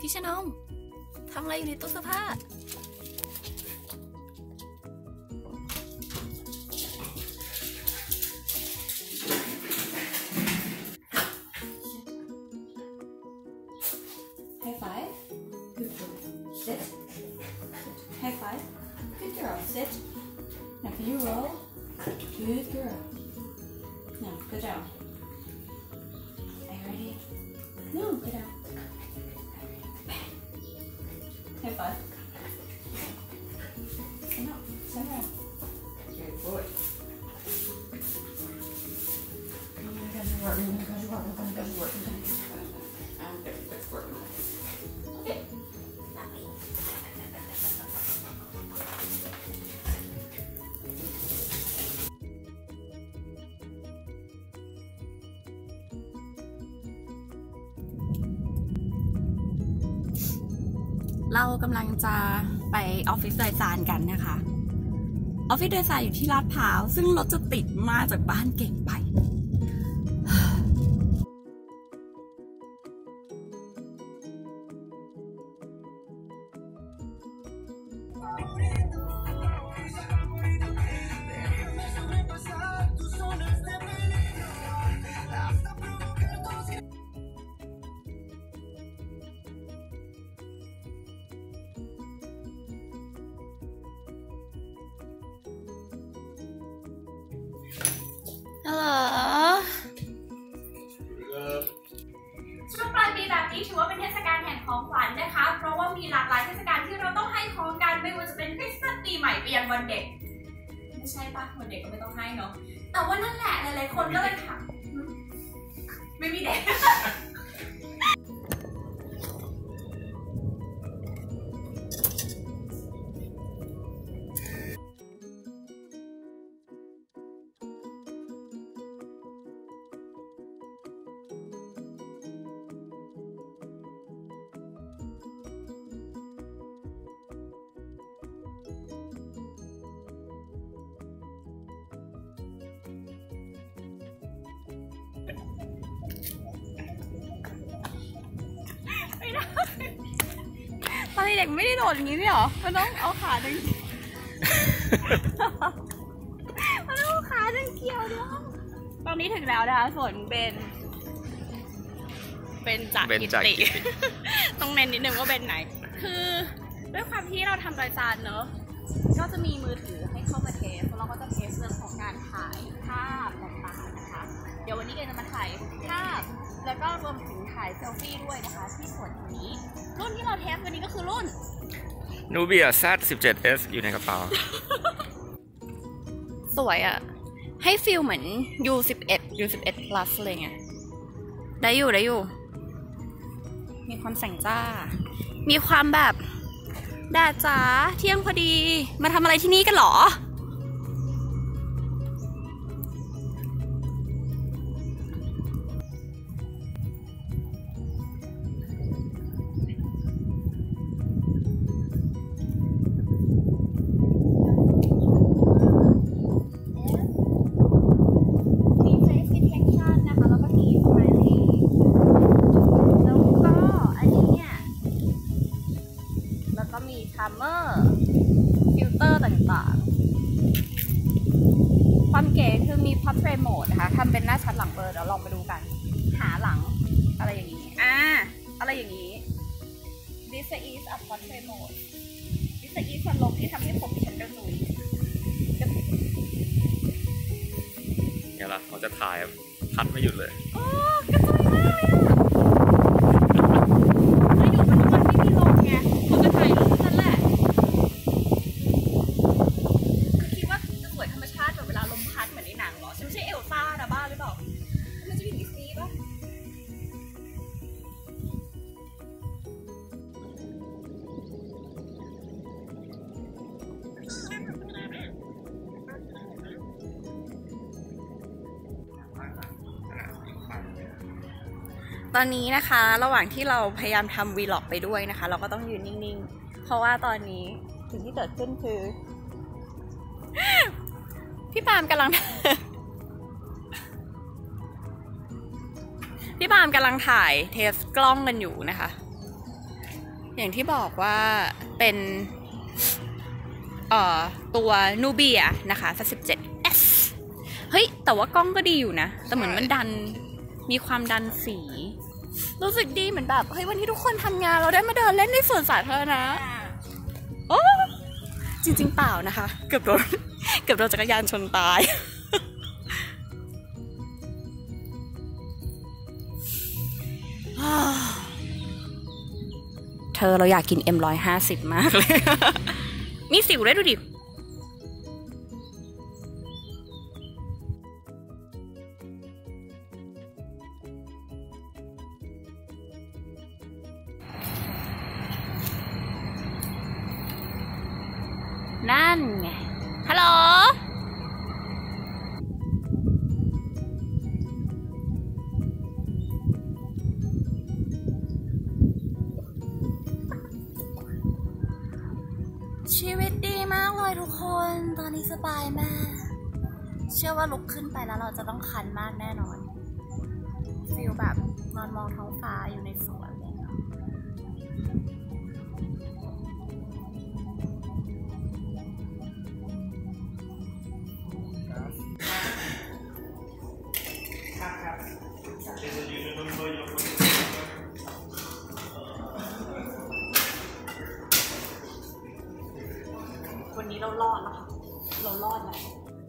พี่ชนมทำอะไรอยู่ในตู้เสื้อผ้าHigh five. Good girl. Sit. High five. Good girl. Sit. Now can you roll? Good girl. Now go down. Are you ready? No, go down. High five. Stand up. Stand up. Good boy. Oh my gosh, you're working. Oh my gosh, you're working. Oh my gosh, you're working. I'm good. It's working. Okay. Happy. เรากำลังจะไปออฟฟิศโดยสารกันนะคะออฟฟิศโดยสารอยู่ที่ลาดพร้าวซึ่งรถจะติดมากจากบ้านเก่งไปฮัลโหลช่วงปลายปีแบบนี้ถือว่าเป็นเทศกาลแห่งของขวัญนะคะเพราะว่ามีหลากหลายเทศกาลที่เราต้องให้ของกันไม่ว่าจะเป็นคริสต์มาสปีใหม่ไปยันวันเด็กไม่ใช่ปะวันเด็กก็ไม่ต้องให้เนาะแต่ว่านั่นแหละหลายๆคนก็เลยถามไม่มีเด็กตอนเด็กไม่ได้โดดอย่างนี้ด้วยหรอมันต้องเอาขาดึงมันต้องเอาขาดึงเกี่ยวด้วยตอนนี้ถึงแล้วนะคะส่วนเป็นจากกิติ ต้องเน้นนิดนึงว่าเป็นไหนคือด้วยความที่เราทำรายการเนอะก็จะมีมือถือให้เข้ามาเทสแล้วเราก็จะเทสเรื่องของการถ่ายภาพต่างๆนะคะเดี๋ยววันนี้เกจะมาถ่ายภาพแล้วก็รวมถึงถ่ายเซลฟี่ด้วยนะคะที่ส่วนนี้รุ่นที่เราเทสวันนี้ก็คือรุ่น Nubia Z17S อยู่ในกระเป๋าสวยอ่ะให้ฟีลเหมือน U11 Plus เลยไงได้อยู่มีความแสงจ้ามีความแบบแดดจ้าเที่ยงพอดีมาทำอะไรที่นี่กันหรอฟิลเตอร์ต่างๆความเก๋คือมี Portrait Mode นะคะทำเป็นหน้าชัดหลังเบลอเดี๋ยวลองไปดูกันหาหลังอะไรอย่างนี้อะไรอย่างนี้ This is a Portrait Mode This is พัดลมที่ทำให้ผมฉันกระหนุ่ยเนี่ยล่ะเขาจะถ่ายพัดไม่หยุดเลยโอ้กระจายมากเลยอะแล้วอยู่บนวันที่มีลมไงเขาก็ถ่ายรูปนั่นแหละธรรมชาติแบบเวลาลมพัดเหมือนในหนังเหรอฉันไม่ใช่เอลซ่านะบ้าหรือเปล่ามันจะมีดิสนีย์ป่ะตอนนี้นะคะระหว่างที่เราพยายามทำวีล็อกไปด้วยนะคะเราก็ต้องยืนนิ่งๆเพราะว่าตอนนี้สิ่งที่เกิดขึ้นคือพี่ปามกำลังถ่ายเทสกล้องกันอยู่นะคะอย่างที่บอกว่าเป็นตัวนูเบียนะคะ17S เฮ้ยแต่ว่ากล้องก็ดีอยู่นะแต่เหมือนมันดันมีความดันสีรู้สึกดีเหมือนแบบเฮ้ยวันที่ทุกคนทำงานเราได้มาเดินเล่นในสวนสาธารณะโอ้จริงๆเปล่านะคะเกือบโดนจักรยานชนตายเธอเราอยากกิน M150 มากเลย มีสิวด้วยดูดินั่นไงฮัลโหลชีวิตดีมากเลยทุกคนตอนนี้สบายมากเชื่อว่าลุกขึ้นไปแล้วเราจะต้องคันมากแน่นอนฟีลแบบนอนมองท้องฟ้าอยู่ในสวนเลยวันนี้เรารอดแล้วค่ะเรารอดแล้ว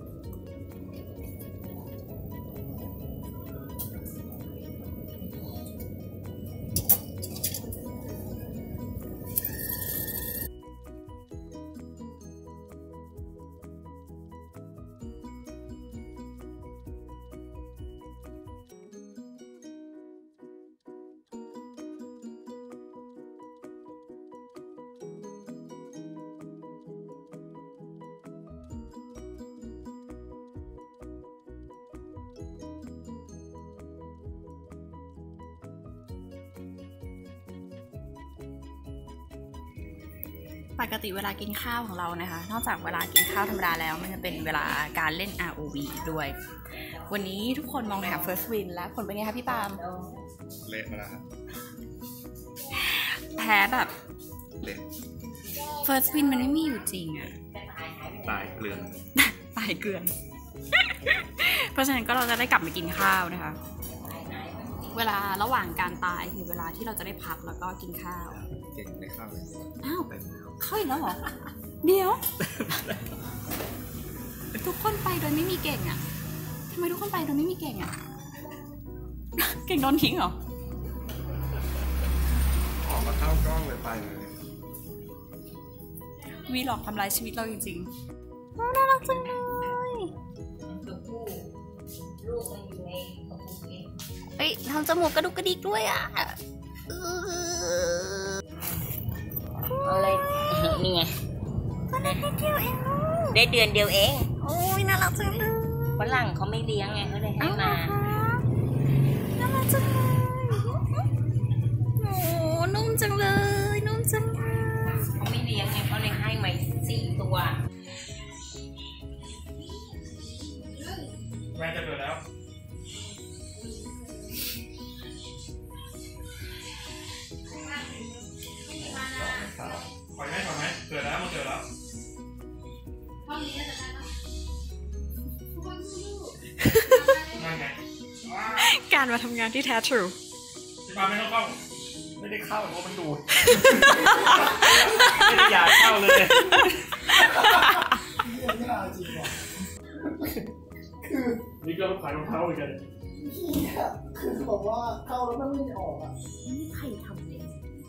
ปกติเวลากินข้าวของเรานะคะนอกจากเวลากินข้าวธรรมดาแล้วมันจะเป็นเวลาการเล่น ROV ด้วยวันนี้ทุกคนมองหา First Win แล้วผลเป็นไงคะพี่ปาล์มเละมาแล้วครับแพ้แบบเละ First Win มันไม่มีอยู่จริงอะตายเกลือนตายเกลือน เพราะฉะนั้นก็เราจะได้กลับมากินข้าวนะคะเวลาระหว่างการตายคือเวลาที่เราจะได้พักแล้วก็กินข้าวเก่งในข้าวเลยอ้าวเข้าอีกแล้วเหรอเดี๋ยวทุกคนไปโดยไม่มีเก่งอ่ะทำไมทุกคนไปโดยไม่มีเก่งอ่ะเก่งโดนทิ้งเหรอออกมาเข้ากล้องเลยไปเลยวีหลอกทำลายชีวิตเราจริงๆน่ารักจังเลยลูกมันอยู่ในกระปุกเองเฮ้ยทำจมูกกระดุกกระดิกด้วยอ่ะอะไรนี่ไงก็ได้แค่เดียวเองได้เดือนเดียวเองโอ้ยน่ารักจังเลยฝรั่งเขาไม่เลี้ยงไงเขาเลยให้มาน่ารักจังเลยโอ้นุ่มจังเลยนุ่มจังเลยเขาไม่เลี้ยงไงเขาเลยให้มา4 ตัวแม่จะเกิดแล้วก่อนไหมเกิดแล้วมันเกิดแล้วการมาทำงานที่แท้ทรูที่มาไม่ต้องเข้าไม่ได้เข้าเพราะมันดูดไม่ได้อยากเข้าเลยคือนี่ก็ขายรองเท้าเหมือนกันคือบอกว่าเข้าแล้วมันไม่ออกอ่ะนี่ใครทำเนี่ย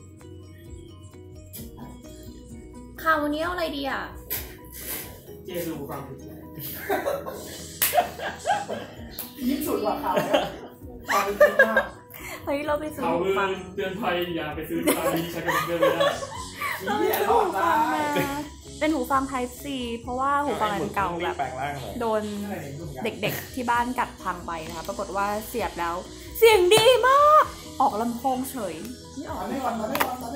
ข่าววันนี้เอาอะไรดีอ่ะเจดูฟังยิ่งสุดกว่าข่าวแล้วข่าวจริงมากเฮ้ยเราไปซื้อหูฟังเตือนภัยอย่าไปซื้อตามนี้ใช้กันเกินไม่ได้เราไปซื้อหูฟังมาเป็นหูฟัง Type C เพราะว่าหูฟังอันเก่าแบบโดนเด็กๆที่บ้านกัดพังไปนะคะปรากฏว่าเสียบแล้วเสียงดีมากออกลำโพงเฉยนี่ออกไม่ก่อนมาได้ก่อน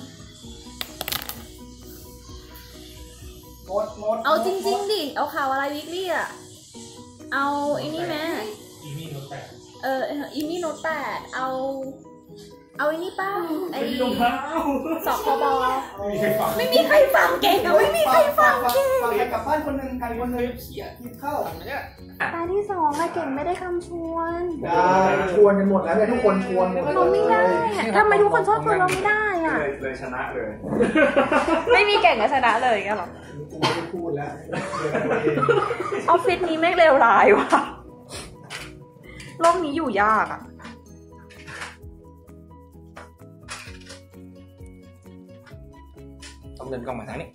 หมดเอาจริงๆดิเอาข่าวอะไรวิกลี่อ่ะเอาไอ้นี่ไหมอีนี่โน้ต8 อีนี่โน้ต8เอาเอาไอ้นี่ป้าไอ้รองเท้าสคบไม่มีใครฟังไม่มีใครฟังเก่งอะไม่มีใครฟังเก่งฟังไปกลับบ้านคนหนึ่งไกลคนหนึ่งเขี่ยกินข้าวตาที่2อะเก่งไม่ได้คำชวนได้ชวนกันหมดแล้วเนี่ยทุกคนชวนหมดเราไม่ได้อะทำไมทุกคนชอบชวนเราไม่ได้อะเลยชนะเลยไม่มีเก่งกับชนะเลยกันหรอกูไม่ได้พูดแล้วออฟฟิศนี้แม่งเลวร้ายว่ะโลกนี้อยู่ยากอะต้องเดินกล้องมาทางนี้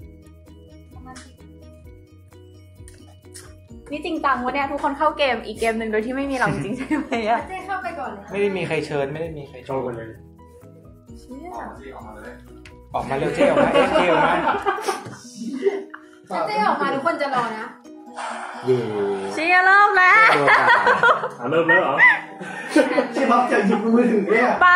นี่จริงจังวะเนี่ยทุกคนเข้าเกมอีกเกมหนึ่งโดยที่ไม่มีเราจริงๆใช่ไหมอะเจ๊เข้าไปก่อนเลยไม่ได้มีใครเชิญไม่ได้มีใครโชว์กันเลยเชี่ยออกมาเร็วเจ๊ออกมาเจ๊ออกมาถ้าเจ๊ออกมาทุกคนจะรอนะเย่เชี่ยเริ่มแล้วเริ่มแล้วเหรอเจ๊บัฟจะหยิบมือถือเนี่ยป้า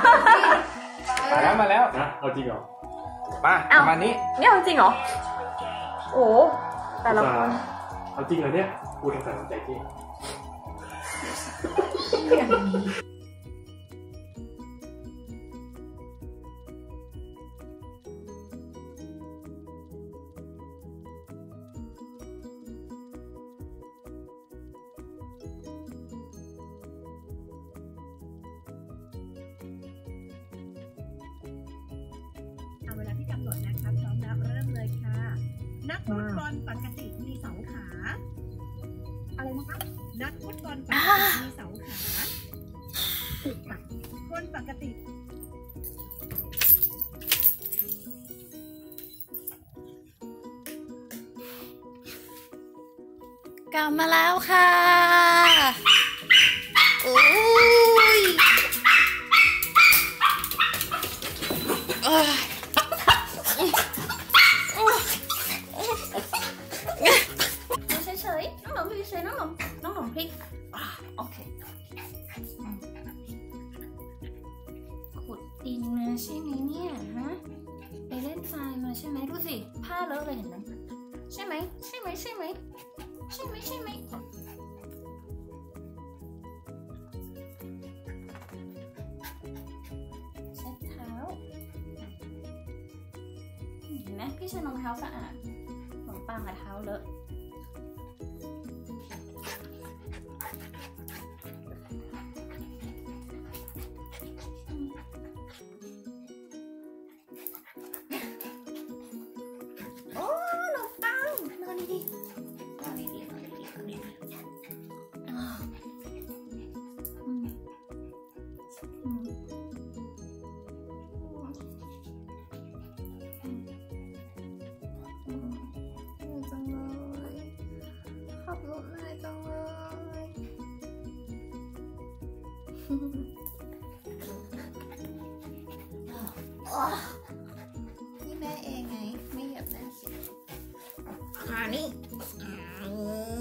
มาแล้วนะเอาจริงเหรอมาประมาณนี้เนี่ยจริงเหรอโอ้แต่ละคนเอาจริงเหรอเนี่ยพูดภาษาใจจริงเอาเวลาที่กำหนดนะคะพร้อมแล้วเริ่มเลยค่ะ นักฟุตบอลปกติมี2 ขา อะไรนะคะ นักฟุตบอลปกติมี2 ขาถูกค่ะคนปกติกลับมาแล้วค่ะโอ้ยเฉยๆน้องหนมเฉยๆน้องหนมพลิกโอเคขุดดินมาใช่ไหมเนี่ยฮะไปเล่นทรายมาใช่ไหมดูสิผ้าเลอะเลยเห็นไหมใช่ไหมใช่ไหมใช่ไหมใช่ไหมใช่ไหมเช็ดเท้าเห็นไหมพี่เช็ดรองเท้าสะอาดขนมปังกับเท้าเลอะโอ้ขนมปังนอนดีๆนอนดีๆนอนดีๆนอนดีๆอ๋อจังเลยขับรถเหนื่อยจังเลยนี่แม่เองไงไม่เหยียบแม่สิขานี่